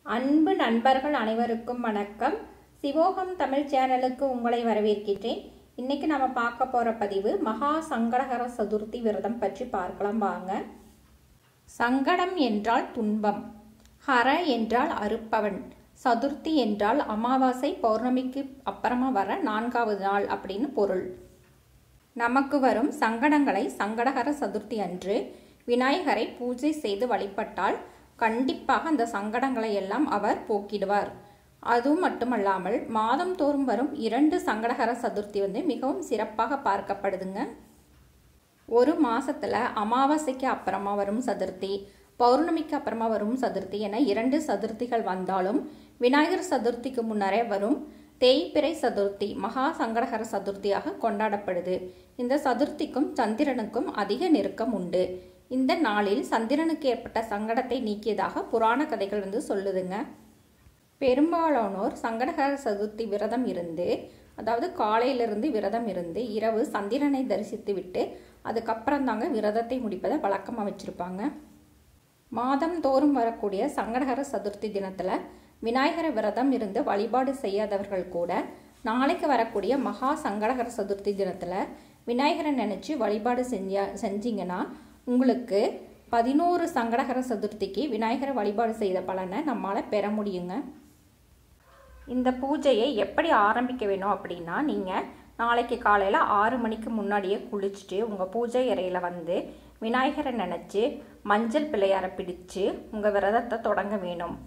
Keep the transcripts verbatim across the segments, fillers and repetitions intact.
அன்பு நண்பர்கள் அனைவருக்கும் வணக்கம். சிவோகம் தமிழ் சேனலுக்கு உங்களை வரவேற்கிறேன். இன்னைக்கு நம்ம பார்க்க போற பதிவு மகா சங்கடஹர சதுர்த்தி விரதம் பற்றி பார்க்கலாம் வாங்க. சங்கடம் என்றால் துன்பம், ஹர என்றால் அறுப்பவன், சதுர்த்தி என்றால் அமாவாசை பௌர்ணமிக்கு அப்புறமா வர நான்காவது நாள் அப்படின்னு பொருள். நமக்கு வரும் சங்கடங்களை சங்கடஹர சதுர்த்தி அன்று விநாயகரை பூஜை செய்து வழிபட்டால் கண்டிப்பாக அந்த சங்கடங்களை எல்லாம் அவர் போக்கிடுவார். அதுவும் மட்டுமல்லாமல் மாதம் தோறும் வரும் இரண்டு சங்கடஹர சதுர்த்தி வந்து மிகவும் சிறப்பாக பார்க்கப்படுதுங்க. ஒரு மாசத்துல அமாவாசைக்கு அப்புறமா வரும் சதுர்த்தி, பௌர்ணமிக்கு அப்புறமா வரும் சதுர்த்தி என இரண்டு சதுர்த்திகள் வந்தாலும் விநாயகர் சதுர்த்திக்கு முன்னரே வரும் தேய்பிறை சதுர்த்தி மகா சங்கடஹர சதுர்த்தியாக கொண்டாடப்படுது. இந்த சதுர்த்திக்கும் சந்திரனுக்கும் அதிக நெருக்கம் உண்டு. இந்த நாளில் சந்திரனுக்கு ஏற்பட்ட சங்கடத்தை நீக்கியதாக புராண கதைகள் வந்து சொல்லுதுங்க. பெரும்பாலானோர் சங்கடஹர சதுர்த்தி விரதம் இருந்து, அதாவது காலையிலிருந்து விரதம் இருந்து இரவு சந்திரனை தரிசித்து விட்டு அதுக்கப்புறம் தாங்க விரதத்தை முடிப்பதை வழக்கமாக வச்சிருப்பாங்க. மாதம் தோறும் வரக்கூடிய சங்கடஹர சதுர்த்தி தினத்துல விநாயகர விரதம் இருந்து வழிபாடு செய்யாதவர்கள் கூட நாளைக்கு வரக்கூடிய மகா சங்கடஹர சதுர்த்தி தினத்துல விநாயகரை நினைச்சு வழிபாடு செஞ்ச செஞ்சீங்கன்னா உங்களுக்கு பதினோரு சங்கடஹர சதுர்த்திக்கு விநாயகரை வழிபாடு செய்த பலனை நம்மால பெற முடியுங்க. இந்த பூஜையை எப்படி ஆரம்பிக்க வேணும் அப்படின்னா, நீங்கள் நாளைக்கு காலையில் ஆறு மணிக்கு முன்னாடியே குளிச்சுட்டு உங்கள் பூஜை அறையில் வந்து விநாயகரை நினச்சி மஞ்சள் பிள்ளையாரை பிடிச்சு உங்கள் விரதத்தை தொடங்க வேணும்.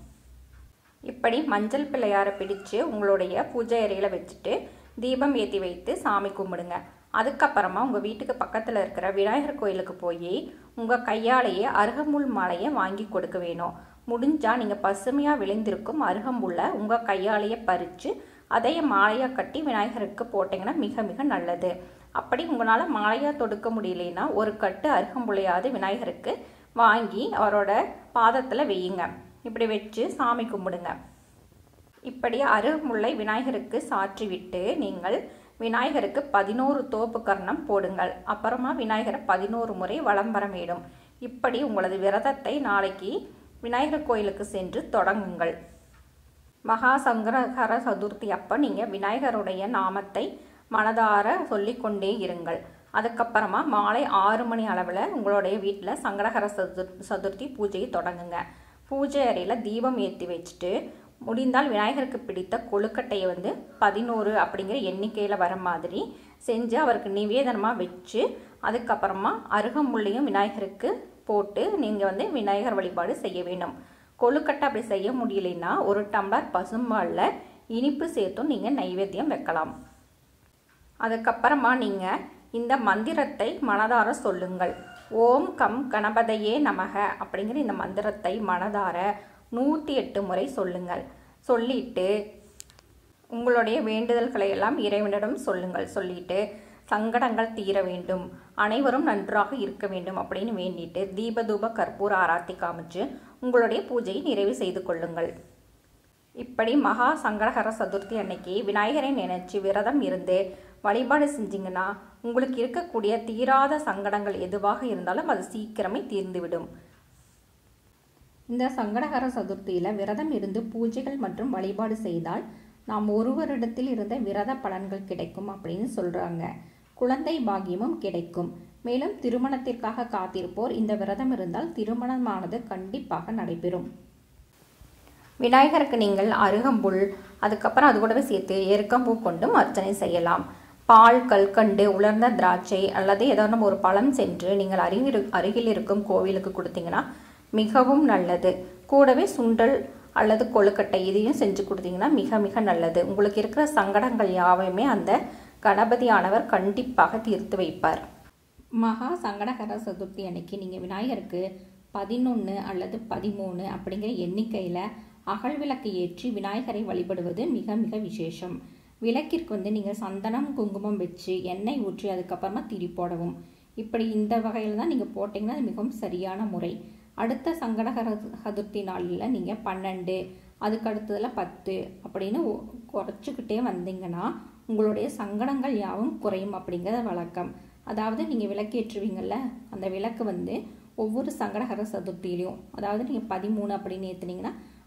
இப்படி மஞ்சள் பிள்ளையாரை பிடிச்சு உங்களுடைய பூஜை அறையில் வச்சுட்டு தீபம் ஏற்றி வைத்து சாமி கும்பிடுங்க. அதுக்கப்புறமா உங்கள் வீட்டுக்கு பக்கத்தில் இருக்கிற விநாயகர் கோயிலுக்கு போய் உங்கள் கையாலேயே அருகம்புல் மாலையை வாங்கி கொடுக்க வேணும். முடிஞ்சால் நீங்கள் பசுமையாக விளைந்திருக்கும் அருகம்புல்லை உங்கள் கையாலேயே பறித்து அதையே மாலையாக கட்டி விநாயகருக்கு போட்டிங்கன்னா மிக மிக நல்லது. அப்படி உங்களால் மாலையாக தொடுக்க முடியலைன்னா ஒரு கட்டு அருகம்புல்லையாவது விநாயகருக்கு வாங்கி அவரோட பாதத்தில் வையுங்க. இப்படி வச்சு சாமி கும்பிடுங்க. இப்படி அருகம்புல்லை விநாயகருக்கு சாற்றி விட்டு நீங்கள் விநாயகருக்கு பதினோரு தோப்பு கர்ணம் போடுங்கள். அப்புறமா விநாயகரை பதினோரு முறை வலம் வர வேண்டும். இப்படி உங்களது விரதத்தை நாளைக்கு விநாயகர் கோயிலுக்கு சென்று தொடங்குங்கள். மகா சங்கடஹர சதுர்த்தி அப்போ நீங்கள் விநாயகருடைய நாமத்தை மனதார சொல்லிக்கொண்டே இருங்கள். அதுக்கப்புறமா மாலை ஆறு மணி அளவில் உங்களுடைய வீட்டில் சங்கடஹர சதுர் சதுர்த்தி பூஜையை தொடங்குங்க. பூஜை அறையில் தீபம் ஏற்றி வச்சுட்டு முடிந்தால் விநாயகருக்கு பிடித்த கொழுக்கட்டையை வந்து பதினோரு அப்படிங்கிற எண்ணிக்கையில் வர மாதிரி செஞ்சு அவருக்கு நிவேதனமாக வச்சு அதுக்கப்புறமா அருகம்புல்லையும் விநாயகருக்கு போட்டு நீங்கள் வந்து விநாயகர் வழிபாடு செய்ய வேண்டும். கொழுக்கட்டை அப்படி செய்ய முடியலைன்னா ஒரு டம்ளர் பசும்பாலில் இனிப்பு சேர்த்தும் நீங்கள் நைவேத்தியம் வைக்கலாம். அதுக்கப்புறமா நீங்கள் இந்த மந்திரத்தை மனதார சொல்லுங்கள். ஓம் கம் கணபதையே நமக அப்படிங்கிற இந்த மந்திரத்தை மனதார நூற்றி எட்டு முறை சொல்லுங்கள். சொல்லிட்டு உங்களுடைய வேண்டுதல்களை எல்லாம் இறைவனிடம் சொல்லுங்கள். சொல்லிட்டு சங்கடங்கள் தீர வேண்டும், அனைவரும் நன்றாக இருக்க வேண்டும் அப்படின்னு வேண்டிட்டு தீபதூப கற்பூர ஆராத்தி காமிச்சு உங்களுடைய பூஜையை நிறைவு செய்து கொள்ளுங்கள். இப்படி மகா சங்கடஹர சதுர்த்தி அன்னைக்கு விநாயகரை நினைச்சு விரதம் இருந்து வழிபாடு செஞ்சீங்கன்னா உங்களுக்கு இருக்கக்கூடிய தீராத சங்கடங்கள் எதுவாக இருந்தாலும் அது சீக்கிரமே தீர்ந்துவிடும். இந்த சங்கடஹர சதுர்த்தியில் விரதம் இருந்து பூஜைகள் மற்றும் வழிபாடு செய்தால் நாம் ஒரு வருடத்தில் இருந்த விரத பலன்கள் கிடைக்கும் அப்படின்னு சொல்கிறாங்க. குழந்தை பாக்கியமும் கிடைக்கும். மேலும் திருமணத்திற்காக காத்திருப்போர் இந்த விரதம் இருந்தால் திருமணமானது கண்டிப்பாக நடைபெறும். விநாயகருக்கு நீங்கள் அருகம்புல் அதுக்கப்புறம் அது கூடவே சேர்த்து எருக்கம்பூ கொண்டும் அர்ச்சனை செய்யலாம். பால், கல்கண்டு, உலர்ந்த திராட்சை அல்லது ஏதாவது ஒரு பழம் சென்று நீங்கள் அருகில் அருகில் இருக்கும் கோவிலுக்கு கொடுத்தீங்கன்னா மிகவும் நல்லது. கூடவே சுண்டல் அல்லது கொழுக்கட்டை இதையும் செஞ்சு கொடுத்தீங்கன்னா மிக மிக நல்லது. உங்களுக்கு இருக்கிற சங்கடங்கள் யாவையுமே அந்த கணபதியானவர் கண்டிப்பாக தீர்த்து வைப்பார். மகா சங்கடஹர சதுர்த்தி அன்னைக்கு நீங்கள் விநாயகருக்கு பதினொன்று அல்லது பதிமூணு அப்படிங்கிற எண்ணிக்கையில் அகல் விளக்கு ஏற்றி விநாயகரை வழிபடுவது மிக மிக விசேஷம். விளக்கிற்கு வந்து நீங்கள் சந்தனம் குங்குமம் வச்சு எண்ணெய் ஊற்றி அதுக்கப்புறமா திரி போடவும். இப்படி இந்த வகையில் தான் நீங்கள் போட்டிங்கன்னா அது மிகவும் சரியான முறை. அடுத்த சங்கடஹர சதுர்த்தி நாளில் நீங்கள் பன்னெண்டு அதுக்கு அடுத்ததில் பத்து அப்படின்னு குறைச்சிக்கிட்டே வந்தீங்கன்னா உங்களுடைய சங்கடங்கள் யாவும் குறையும் அப்படிங்கிறத வழக்கம். அதாவது நீங்கள் விளக்கேற்றுவீங்கள்ல, அந்த விளக்கு வந்து ஒவ்வொரு சங்கடஹர சதுர்த்தியிலையும், அதாவது நீங்கள் பதிமூணு அப்படின்னு ஏற்றுனீங்கன்னா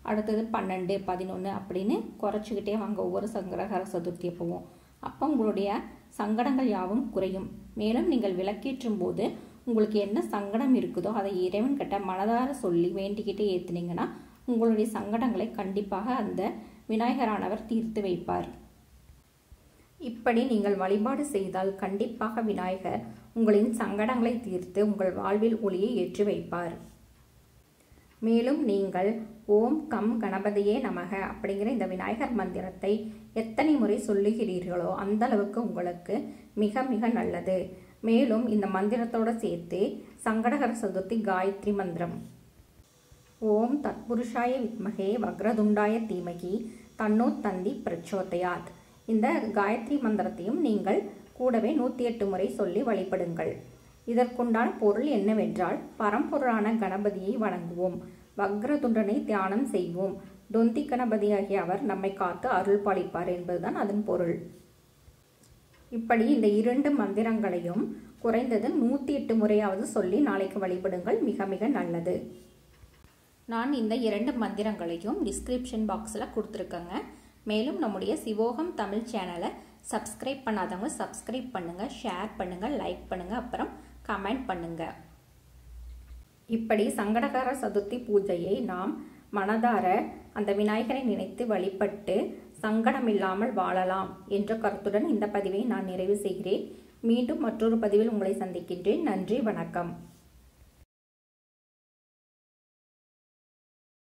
அடுத்தது பன்னெண்டு பதினொன்று அப்படின்னு குறைச்சிக்கிட்டே வாங்க ஒவ்வொரு சங்கடகர சதுர்த்தி அப்பவும். அப்போ உங்களுடைய சங்கடங்கள் யாவும் குறையும். மேலும் நீங்கள் விளக்கேற்றும் போது உங்களுக்கு என்ன சங்கடம் இருக்குதோ அதை இறைவன்கிட்ட மனதார சொல்லி வேண்டிக்கிட்டே ஏற்றுனீங்கன்னா உங்களுடைய சங்கடங்களை கண்டிப்பாக அந்த விநாயகரானவர் தீர்த்து வைப்பார். இப்படி நீங்கள் வழிபாடு செய்தால் கண்டிப்பாக விநாயகர் உங்களின் சங்கடங்களை தீர்த்து உங்கள் வாழ்வில் ஒளியை ஏற்றி வைப்பார். மேலும் நீங்கள் ஓம் கம் கணபதியே நமக அப்படிங்கிற இந்த விநாயகர் மந்திரத்தை எத்தனை முறை சொல்லுகிறீர்களோ அந்த அளவுக்கு உங்களுக்கு மிக மிக நல்லது. மேலும் இந்த மந்திரத்தோடு சேர்த்து சங்கடகர சதுர்த்தி காயத்ரி மந்திரம் ஓம் தத்புருஷாய வித்மகே வக்ரதுண்டாய தீமகி தன்னோ தந்தி பிரச்சோதயாத், இந்த காயத்ரி மந்திரத்தையும் நீங்கள் கூடவே நூற்றி எட்டு முறை சொல்லி வழிபடுங்கள். இதற்குண்டான பொருள் என்னவென்றால் பரம்பொருளான கணபதியை வணங்குவோம், வக்ரதுண்டனை தியானம் செய்வோம், தொந்தி கணபதியாகிய அவர் நம்மை காத்து அருள் பாலிப்பார் என்பதுதான் அதன் பொருள். இப்படி இந்த இரண்டு மந்திரங்களையும் குறைந்தது நூற்றி எட்டு முறையாவது சொல்லி நாளைக்கு வழிபடுங்கள், மிக மிக நல்லது. நான் இந்த இரண்டு மந்திரங்களையும் டிஸ்கிரிப்ஷன் பாக்ஸில் கொடுத்துருக்கேங்க. மேலும் நம்முடைய சிவோகம் தமிழ் சேனலை சப்ஸ்கிரைப் பண்ணாதவங்க சப்ஸ்கிரைப் பண்ணுங்கள், ஷேர் பண்ணுங்கள், லைக் பண்ணுங்கள், அப்புறம் கமெண்ட் பண்ணுங்கள். இப்படி சங்கடகர சதுர்த்தி பூஜையை நாம் மனதார அந்த விநாயகரை நினைத்து வழிபட்டு சங்கடம் இல்லாமல் வாழலாம் என்ற கருத்துடன் இந்த பதிவை நான் நிறைவு செய்கிறேன். மீண்டும் மற்றொரு பதிவில் உங்களை சந்திக்கின்றேன். நன்றி, வணக்கம்.